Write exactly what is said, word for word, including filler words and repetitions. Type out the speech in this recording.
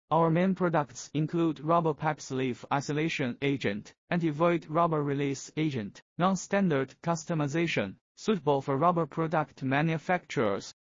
Our main products include rubber pipe sleeve isolation agent, anti-void rubber release agent, non-standard customization, suitable for rubber product manufacturers.